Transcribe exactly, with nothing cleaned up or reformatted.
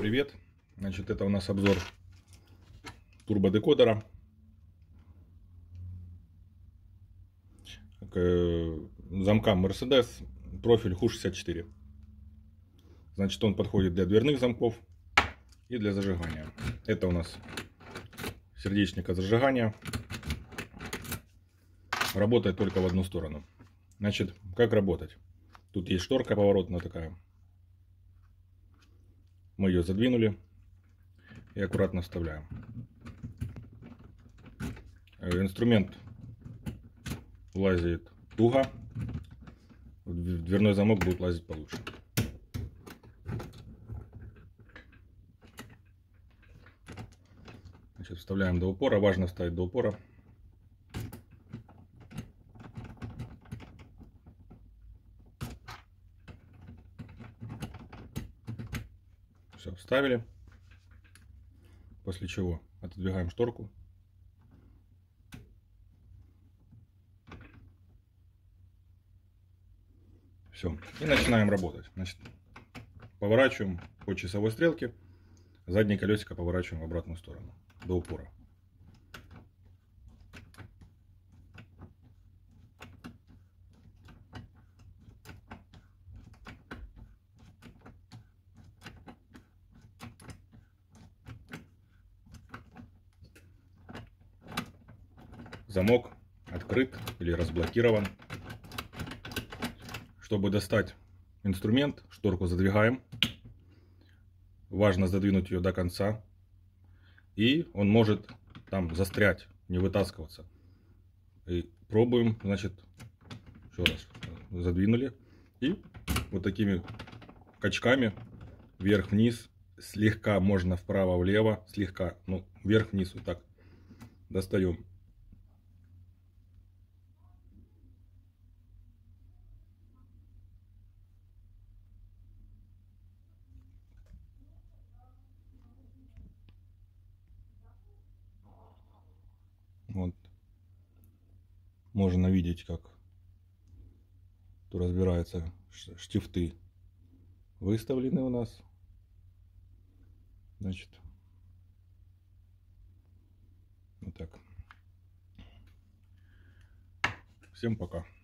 привет! Значит, это у нас обзор турбодекодера к замкам Mercedes, профиль ху шестьдесят четыре. Значит, он подходит для дверных замков и для зажигания. Это у нас сердечник от зажигания. Работает только в одну сторону. Значит, как работать? Тут есть шторка поворотная такая. Мы ее задвинули и аккуратно вставляем. Инструмент влазит туго, дверной замок будет лазить получше. Значит, вставляем до упора. Важно вставить до упора. Все, вставили. После чего отодвигаем шторку. Все. И начинаем работать. Значит, поворачиваем по часовой стрелке. Заднее колесико поворачиваем в обратную сторону. До упора. Замок открыт или разблокирован. Чтобы достать инструмент, шторку задвигаем. Важно задвинуть ее до конца. И он может там застрять, не вытаскиваться. И пробуем, значит, еще раз задвинули. И вот такими качками вверх-вниз, слегка можно вправо-влево, слегка, ну, вверх-вниз вот так достаем. Вот. Можно видеть, как тут разбираются штифты. Выставлены у нас. Значит, вот так. Всем пока.